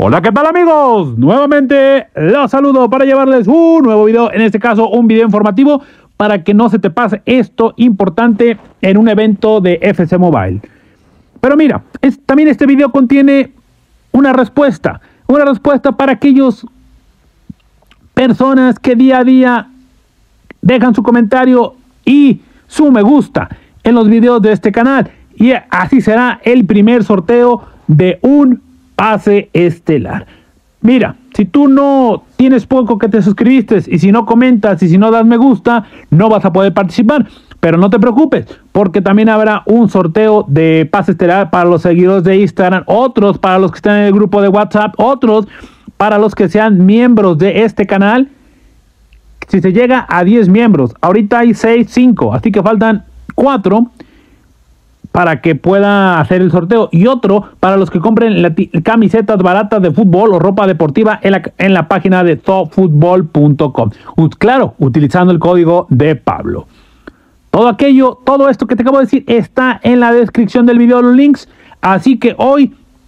Hola, ¿qué tal amigos? Nuevamente los saludo para llevarles un nuevo video, en este caso un video informativo para que no se te pase esto importante en un evento de FC Mobile. Pero mira, también este video contiene una respuesta para aquellos personas que día a día dejan su comentario y su me gusta en los videos de este canal, y así será el primer sorteo de un pase estelar. Mira, si tú no tienes poco que te suscribiste y si no comentas y si no das me gusta, no vas a poder participar. Pero no te preocupes, porque también habrá un sorteo de pase estelar para los seguidores de Instagram, otros para los que están en el grupo de WhatsApp, otros para los que sean miembros de este canal. Si se llega a 10 miembros, ahorita hay 5, así que faltan 4 para que pueda hacer el sorteo, y otro para los que compren camisetas baratas de fútbol o ropa deportiva en la página de topfutbol.com. Claro, utilizando el código de Pablo. Todo esto que te acabo de decir está en la descripción del video, los links. Así que hoy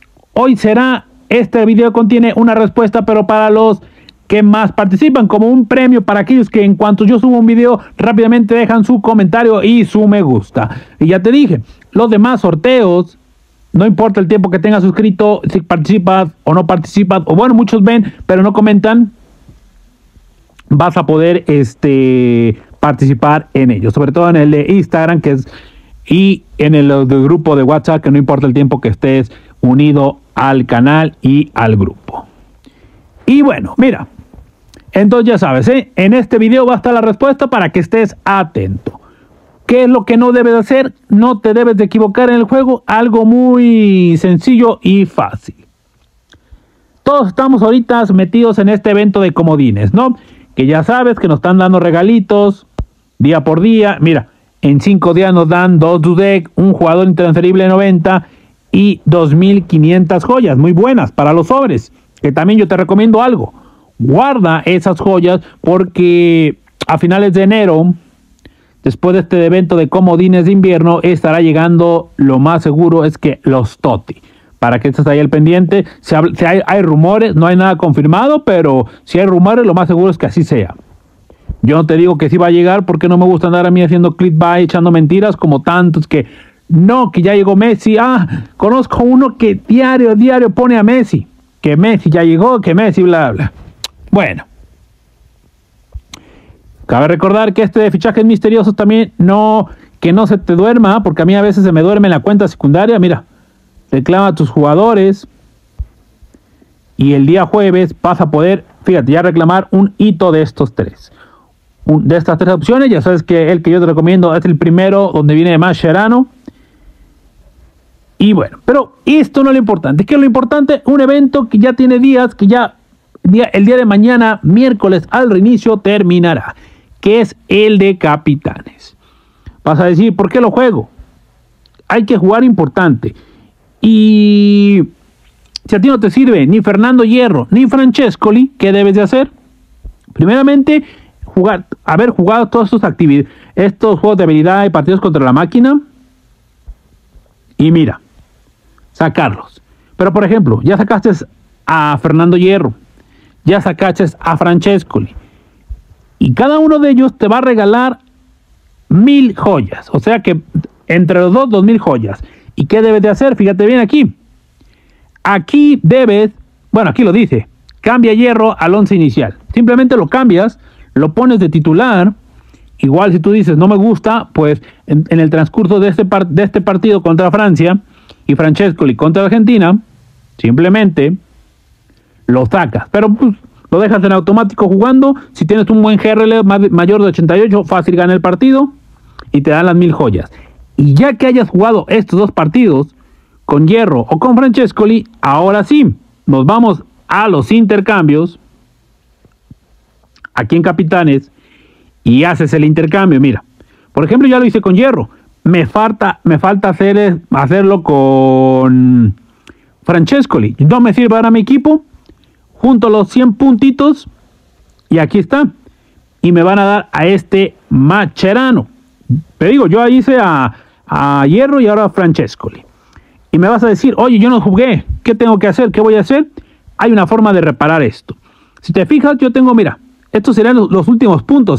este video contiene una respuesta, pero para los que más participan, como un premio para aquellos que en cuanto yo subo un video rápidamente dejan su comentario y su me gusta. Y ya te dije, los demás sorteos, no importa el tiempo que tengas suscrito, si participas o no participas, o bueno, muchos ven pero no comentan, vas a poder participar en ellos, sobre todo en el de Instagram y en el del grupo de WhatsApp, que no importa el tiempo que estés unido al canal y al grupo. Y bueno, mira, entonces ya sabes, en este video va a estar la respuesta para que estés atento. ¿Qué es lo que no debes hacer? No te debes de equivocar en el juego. Algo muy sencillo y fácil. Todos estamos ahorita metidos en este evento de comodines, ¿no? Que ya sabes que nos están dando regalitos día por día. Mira, en 5 días nos dan 2 Dudek, un jugador intransferible 90 y 2.500 joyas. Muy buenas para los sobres. Que también yo te recomiendo algo. Guarda esas joyas porque a finales de enero, después de este evento de comodines de invierno, estará llegando, lo más seguro es que los Toti. Para que estés ahí al pendiente. Hay rumores, no hay nada confirmado, pero si hay rumores, lo más seguro es que así sea. Yo no te digo que sí va a llegar porque no me gusta andar a mí haciendo clickbait, echando mentiras como tantos que ya llegó Messi. Conozco uno que diario pone a Messi. Que Messi ya llegó, que Messi bla bla. Bueno. Cabe recordar que este de fichajes misteriosos también que no se te duerma, porque a mí a veces se me duerme en la cuenta secundaria. Mira, reclama a tus jugadores y el día jueves vas a poder, fíjate, ya reclamar un hito de estos 3. De estas 3 opciones, ya sabes que el que yo te recomiendo es el primero, donde viene Mascherano. Y bueno, pero esto no es lo importante. ¿Qué es lo importante? Un evento que ya tiene días, el día de mañana, miércoles, al reinicio, terminará. Que es el de capitanes. Vas a decir, ¿por qué lo juego? Hay que jugar importante. Y si a ti no te sirve ni Fernando Hierro ni Francescoli, ¿qué debes de hacer? Primeramente, haber jugado todas estos juegos de habilidad y partidos contra la máquina. Y mira, sacarlos. Pero por ejemplo, ya sacaste a Fernando Hierro, ya sacaste a Francescoli, y cada uno de ellos te va a regalar 1.000 joyas. O sea que entre los dos, 2.000 joyas. ¿Y qué debes de hacer? Fíjate bien aquí. Aquí aquí lo dice, cambia Hierro al 11 inicial. Simplemente lo cambias, lo pones de titular. Igual si tú dices no me gusta, pues en el transcurso de este partido contra Francia y Francescoli contra Argentina, simplemente lo sacas. Pero pues, lo dejas en automático jugando. Si tienes un buen GRL mayor de 88, fácil gana el partido y te dan las 1.000 joyas. Y ya que hayas jugado estos 2 partidos con Hierro o con Francescoli, ahora sí, nos vamos a los intercambios aquí en Capitanes y haces el intercambio. Mira, por ejemplo, ya lo hice con Hierro. Me falta hacerlo con Francescoli. No me sirve para mi equipo. Junto los 100 puntitos y aquí está. Y me van a dar a este Mascherano. Te digo, yo hice a Hierro y ahora a Francescoli. Y me vas a decir, oye, yo no jugué. ¿Qué tengo que hacer? ¿Qué voy a hacer? hay una forma de reparar esto. Si te fijas, yo tengo, mira, estos serían los últimos puntos,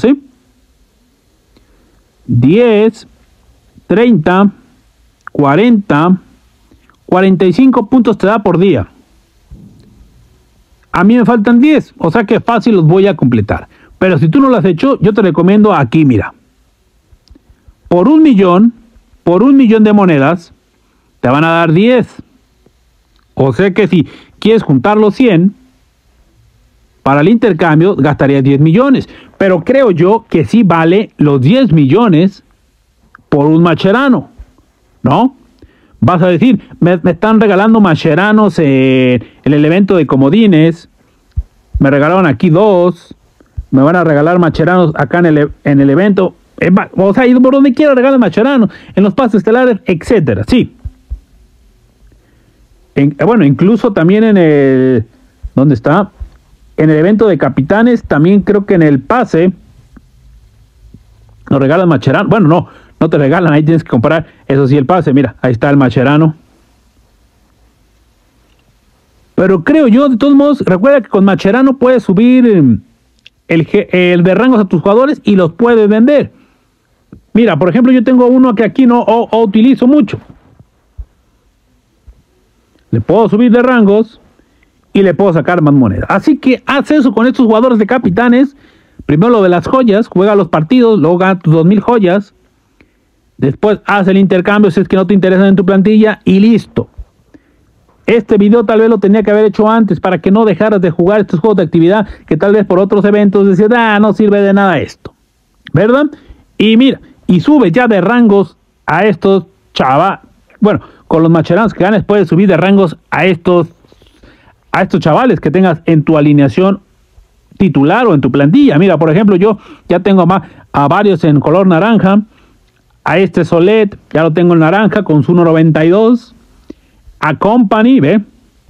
10, 30, 40, 45 puntos te da por día. A mí me faltan 10, o sea que fácil los voy a completar. Pero si tú no lo has hecho, yo te recomiendo aquí, mira. Por 1 millón de monedas, te van a dar 10. O sea que si quieres juntar los 100, para el intercambio gastarías 10 millones. Pero creo yo que sí vale los 10 millones por un Mascherano, ¿no? Vas a decir, me están regalando Mascheranos en el evento de comodines, me regalaron aquí 2, me van a regalar Mascheranos acá en el evento, o sea, por donde quiera regalan Mascheranos, en los pases estelares, etcétera, sí. Bueno, incluso también en el, ¿dónde está? En el evento de capitanes, también creo que en el pase nos regalan Mascherano. Bueno, no te regalan, ahí tienes que comprar, eso sí, el pase. Mira, ahí está el Mascherano. Pero creo yo, de todos modos, recuerda que con Mascherano puedes subir el de rangos a tus jugadores y los puedes vender. Mira, por ejemplo, yo tengo uno que aquí no utilizo mucho. Le puedo subir de rangos y le puedo sacar más monedas. Así que haz eso con estos jugadores de capitanes. Primero lo de las joyas, juega los partidos, luego gana tus 2000 joyas. Después haz el intercambio si es que no te interesan en tu plantilla y listo. Este video tal vez lo tenía que haber hecho antes para que no dejaras de jugar estos juegos de actividad que tal vez por otros eventos decías, no sirve de nada esto, ¿verdad? Y mira, y sube ya de rangos a estos bueno, con los Mascheranos que ganes puedes subir de rangos a estos chavales que tengas en tu alineación titular o en tu plantilla. Mira, por ejemplo, yo ya tengo a varios en color naranja. A este Solet ya lo tengo en naranja con su 1.92. A Company, ¿ve?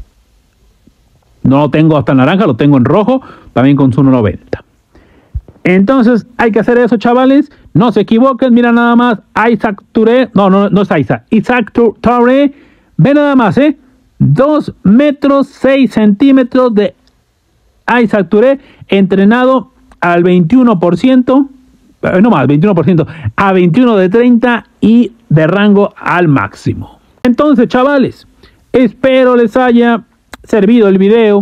No lo tengo hasta naranja, lo tengo en rojo, también con su 1.90. Entonces hay que hacer eso, chavales. No se equivoquen, mira nada más. Isaac Touré, no es Isaac. Isaac Touré, ve nada más, 2 metros 6 centímetros de Isaac Touré, entrenado al 21%, no más, 21%, a 21 de 30 y de rango al máximo. Entonces, chavales, espero les haya servido el video,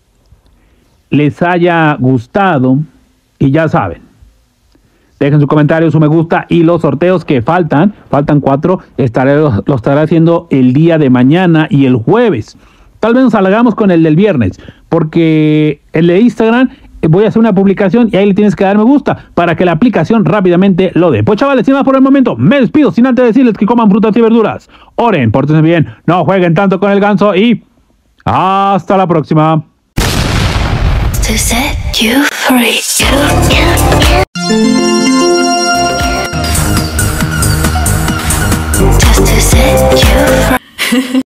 les haya gustado y ya saben. Dejen su comentario, su me gusta y los sorteos que faltan 4, los estaré haciendo el día de mañana y el jueves. Tal vez nos salgamos con el del viernes, porque el de Instagram voy a hacer una publicación y ahí le tienes que dar me gusta para que la aplicación rápidamente lo dé. Pues chavales, sin más por el momento, me despido sin antes decirles que coman frutas y verduras. Oren, pórtense bien, no jueguen tanto con el ganso y hasta la próxima. To set you free. Just to set you free.